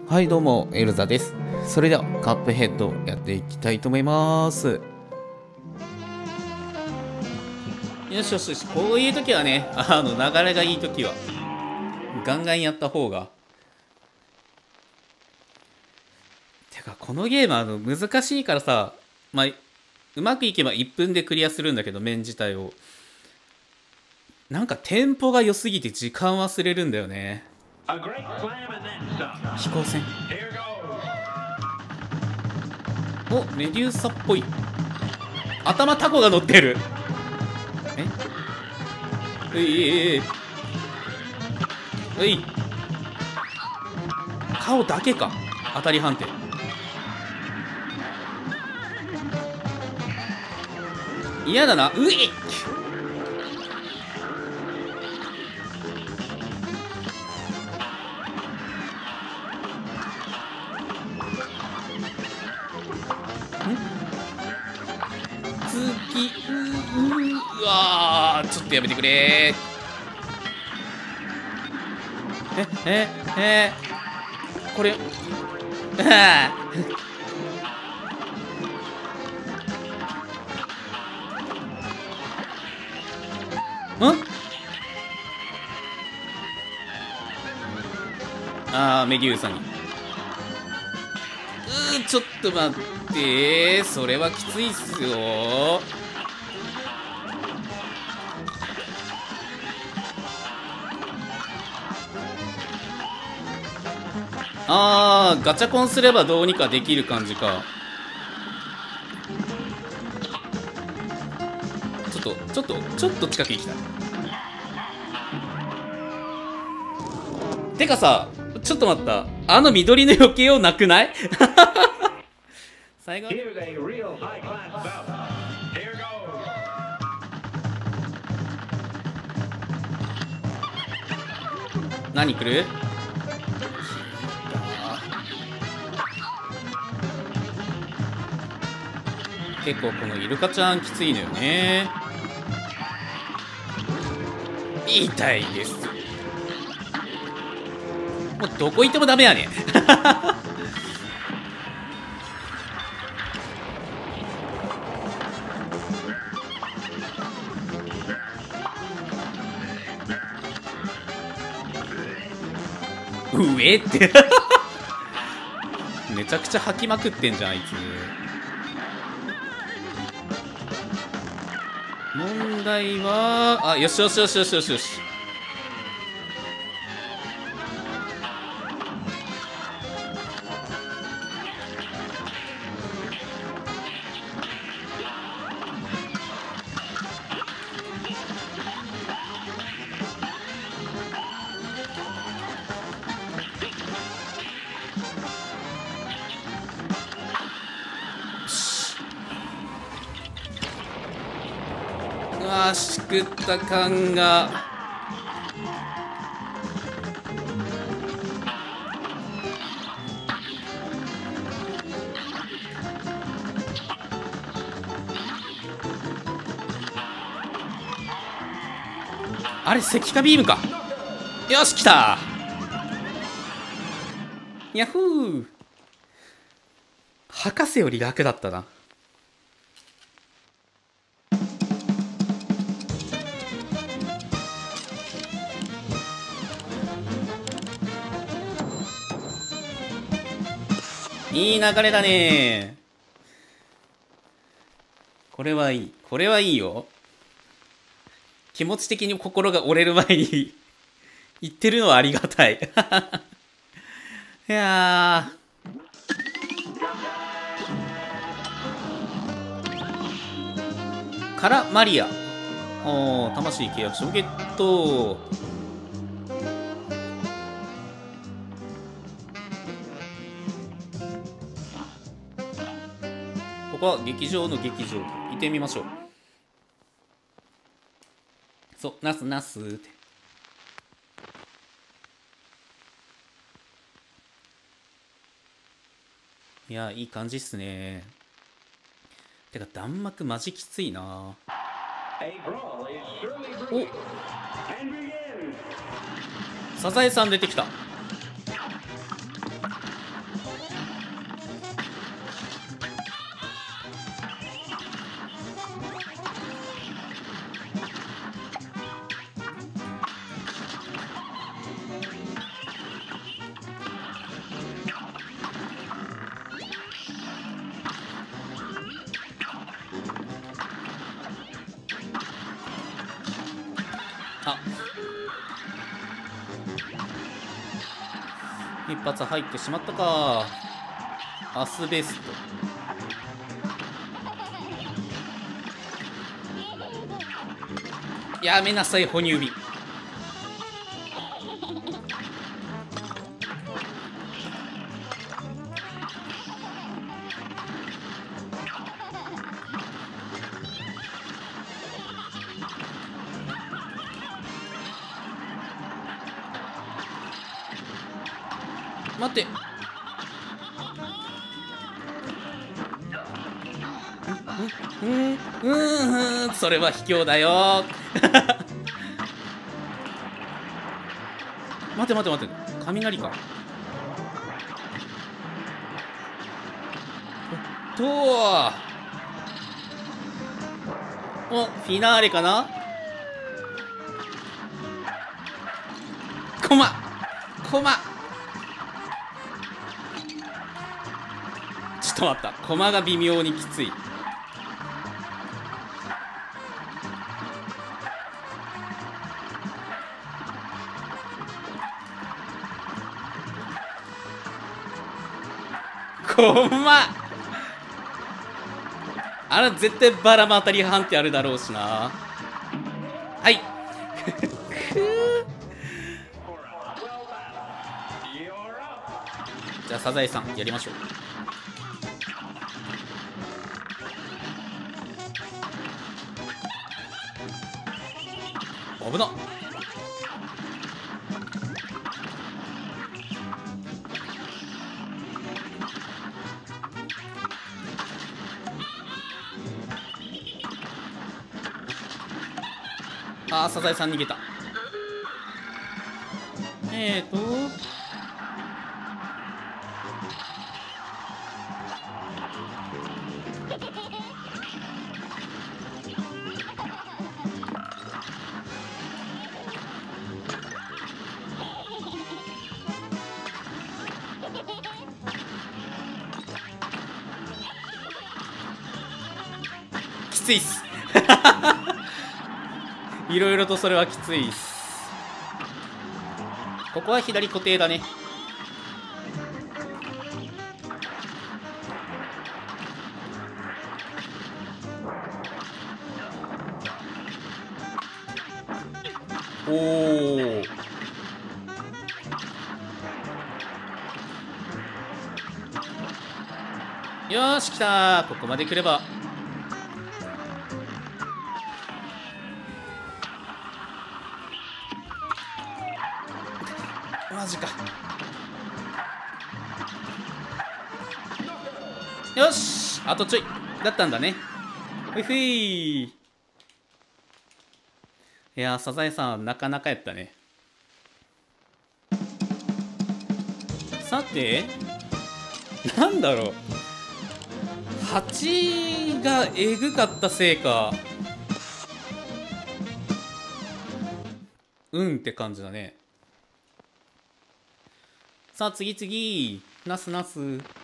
はいどうも、エルザです。それではカップヘッドやっていきたいと思います。よしよしよし、こういう時はね、流れがいい時はガンガンやった方が。てか、このゲーム難しいからさ、まあ、うまくいけば1分でクリアするんだけど、面自体を。なんかテンポが良すぎて時間忘れるんだよね。飛行船。お、メデューサっぽい。頭タコが乗ってる。顔だけか。当たり判定。嫌だな。ういっ。うわー、ちょっとやめてくれー。これメデューサに。ちょっと待ってー、それはきついっすよ。ガチャコンすればどうにかできる感じか。ちょっと近く行きたい。てかさ、ちょっと待った。緑の余計をなくない？最後何来る？結構このイルカちゃんきついのよね。痛いです。もうどこ行ってもダメやねん。上ってめちゃくちゃ吐きまくってんじゃんあいつ。問題はよしよしよしよしよしよし。しくった感が。あれ石化ビームか。よし来た。ヤッフー。博士より楽だったな。いい流れだね。これはいい。これはいいよ。気持ち的に心が折れる前に言ってるのはありがたい。いやー。からマリア。魂契約書ゲット。ここは劇場の劇場。行ってみましょう。そう、ナスナスって。いや、いい感じっすね。てか、弾幕マジきついな。お、サザエさん出てきた。 一発入ってしまったか。アスベスト。やめなさい哺乳瓶。待って。それは卑怯だよ。待て待て待て、雷か。お、フィナーレかな。コマちょっと待った、コマが微妙にきつい。コマあれ絶対バラマ当たり判定あるだろうしな。はいじゃあサザエさんやりましょう。危なっ。あー、サザエさん逃げた。きついっすいろいろとそれはきついっす。ここは左固定だね。おお、よーし来たー。ここまで来ればマジか。よし、あとちょいだったんだね。ほいほい。いやー、サザエさんなかなかやったね。さてなんだろう、8がえぐかったせいかって感じだね。さあ次次、ナスナス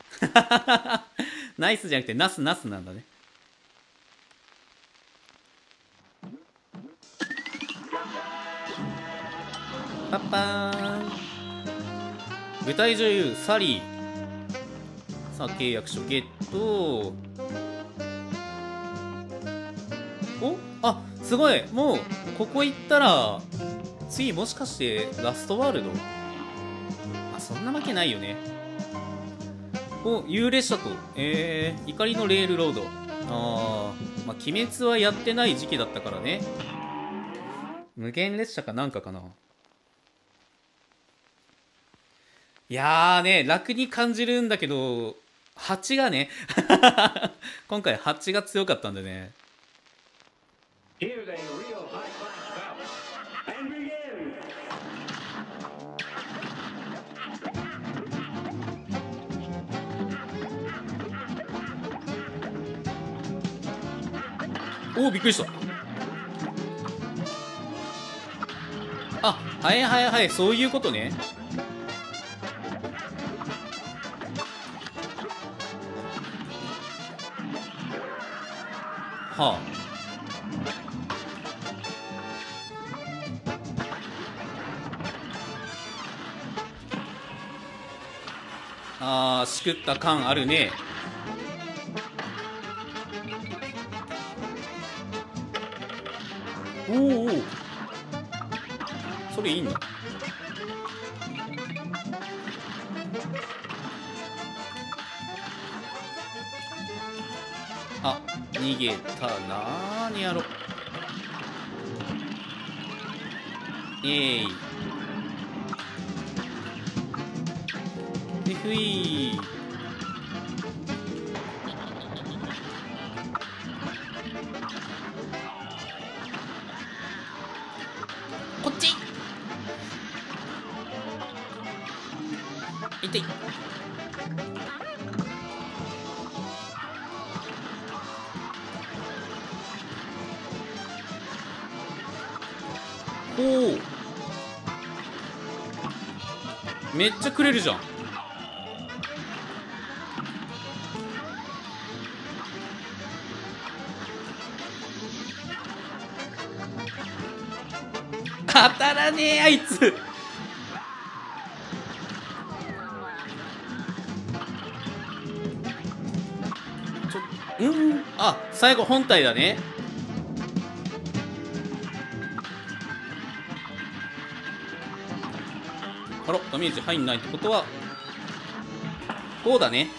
ナイスじゃなくてナスナスなんだね。パッパーン。舞台女優サリー。さあ契約書ゲット。お、あ、すごい。もうここ行ったら次もしかしてラストワールド。そんなわけないよね。お、有列車と、怒りのレールロード。まあ、鬼滅はやってない時期だったからね。無限列車かなんかかな。いやーね、楽に感じるんだけど、8がね、今回8が強かったんでね。おお、びっくりした。あ、はいはいはい、そういうことね。はあ。 あー、しくった感あるね。おお、それいいんだ。あ、逃げた。なーにやろ。イエーイ。でふい。こっち。痛い。おお、めっちゃくれるじゃん。当たらねえあいつ。あ、最後本体だね。あら、ダメージ入んないってことはこうだね。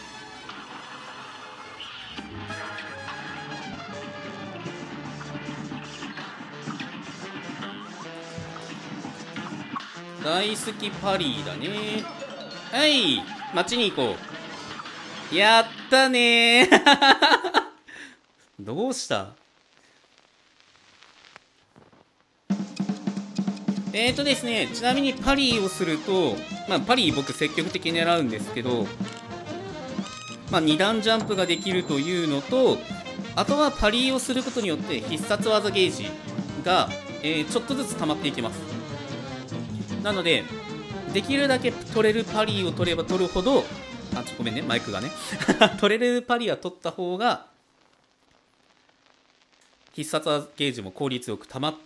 大好きパリーだね。はい、街に行こう。やったねー。どうした？ですね、ちなみにパリーをすると、まあ、パリー僕積極的に狙うんですけど、まあ、2段ジャンプができるというのと、あとはパリーをすることによって必殺技ゲージが、ちょっとずつ溜まっていきます。なので、できるだけ取れるパリーを取れば取るほど、ごめんね、マイクがね。取れるパリーは取った方が、必殺技ゲージも効率よく溜まって、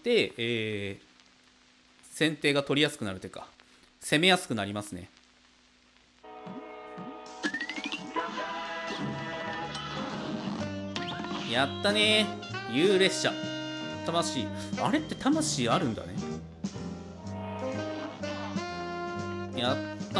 先手が取りやすくなるというか、攻めやすくなりますね。やったねー。U列車。魂。あれって魂あるんだね。やったー。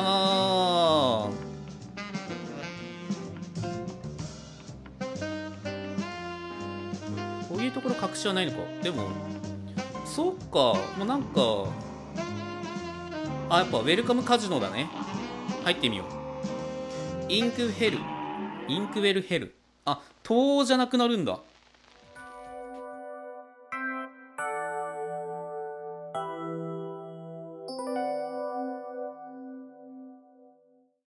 こういうところ隠しはないのか。でも、そっか。もうなんか、やっぱウェルカムカジノだね。入ってみよう。インクウェルヘル。あ、塔じゃなくなるんだ。